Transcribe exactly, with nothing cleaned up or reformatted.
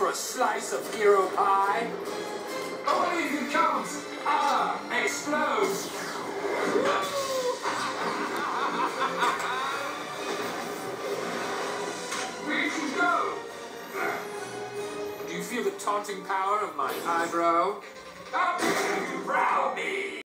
for a slice of hero pie? Only if you count ah explodes. Where'd you go? Do you feel the taunting power of my eyebrow? How dare you brow me?